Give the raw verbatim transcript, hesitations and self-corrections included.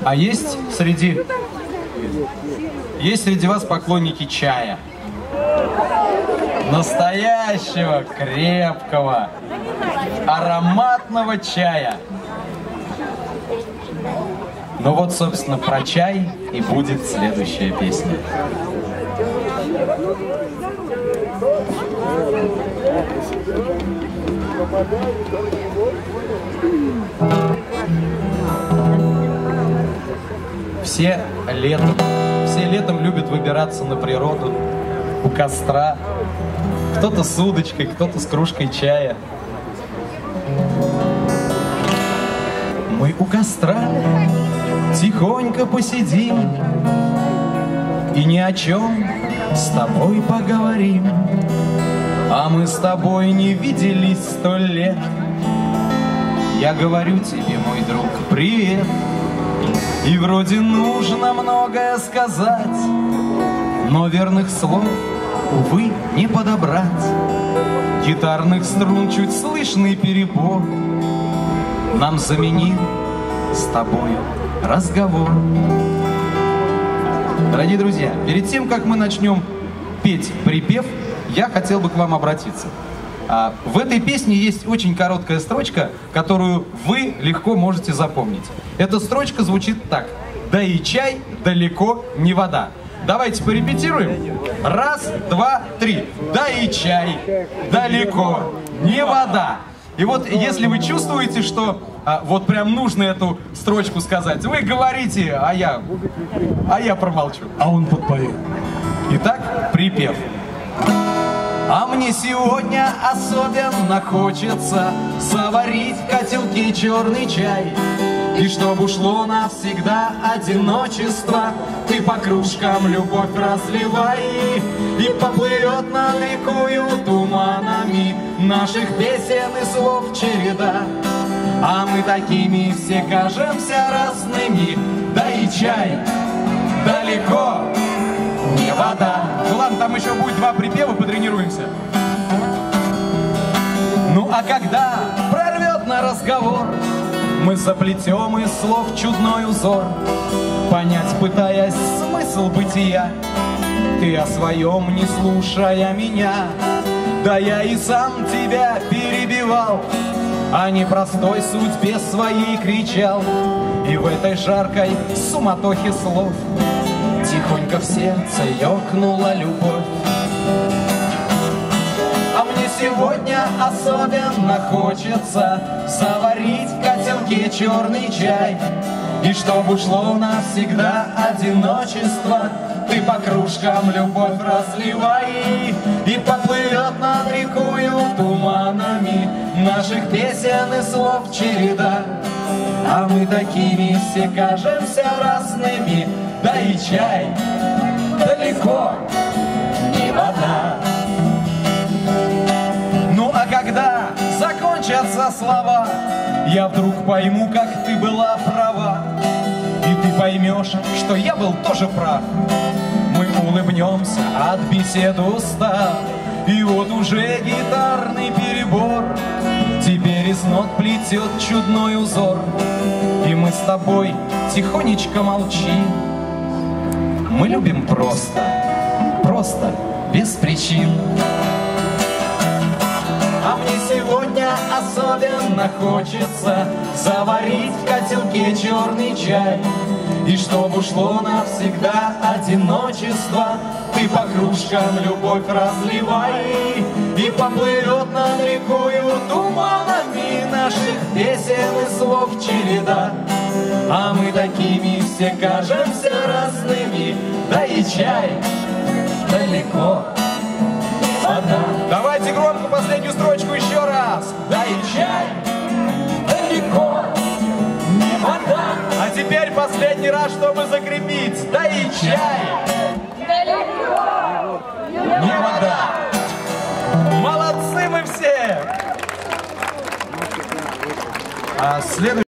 А есть среди, есть среди вас поклонники чая. Настоящего, крепкого, ароматного чая. Ну вот, собственно, про чай и будет следующая песня. Все летом, все летом любят выбираться на природу, у костра. Кто-то с удочкой, кто-то с кружкой чая. Мы у костра тихонько посидим и ни о чем с тобой поговорим. А мы с тобой не виделись сто лет. Я говорю тебе, мой друг, привет. И вроде нужно многое сказать, но верных слов, увы, не подобрать. Гитарных струн чуть слышный перебор нам заменил с тобою разговор. Дорогие друзья, перед тем, как мы начнем петь припев, я хотел бы к вам обратиться. А, в этой песне есть очень короткая строчка, которую вы легко можете запомнить. Эта строчка звучит так: «Да и чай далеко не вода». Давайте порепетируем. Раз, два, три. Да и чай далеко не вода. И вот если вы чувствуете, что а, вот прям нужно эту строчку сказать, вы говорите, а я, а я промолчу. А он подпоет. Итак, припев. А мне сегодня особенно хочется заварить в котелке черный чай. И чтоб ушло навсегда одиночество, ты по кружкам любовь разливай. И поплывет над рекою туманами наших песен и слов череда. А мы такими все кажемся разными, да и чай далеко не вода. Ну ладно, там еще будет два припева, потренируемся. Ну а когда прорвет на разговор, мы заплетем из слов чудной узор, понять пытаясь смысл бытия, ты о своем не слушая меня. Да я и сам тебя перебивал, о непростой судьбе своей кричал. И в этой жаркой суматохе слов тихонько в сердце ёкнула любовь. А мне сегодня особенно хочется заварить в котелке черный чай. И чтоб ушло навсегда одиночество, ты по кружкам любовь разливай. И поплывет над рекою туманами наших песен и слов череда. А мы такими все кажемся разными, да и чай далеко не вода. Ну а когда закончатся слова, я вдруг пойму, как ты была права. И ты поймешь, что я был тоже прав. Мы улыбнемся от беседы устав. И вот уже гитарный перебор теперь из нот плетет чудной узор. И мы с тобой тихонечко молчим. Мы любим просто, просто, без причин. А мне сегодня особенно хочется заварить в котелке черный чай. И чтоб ушло навсегда одиночество, ты по кружкам любовь разливай. И поплывет над рекою туманами наших песен и слов череда. А мы такими все кажемся разными, да и чай далеко не вода. Давайте громко последнюю строчку еще раз. Да и чай далеко не вода. А теперь последний раз, чтобы закрепить. Да и чай далеко не вода. Молодцы мы все! А следующий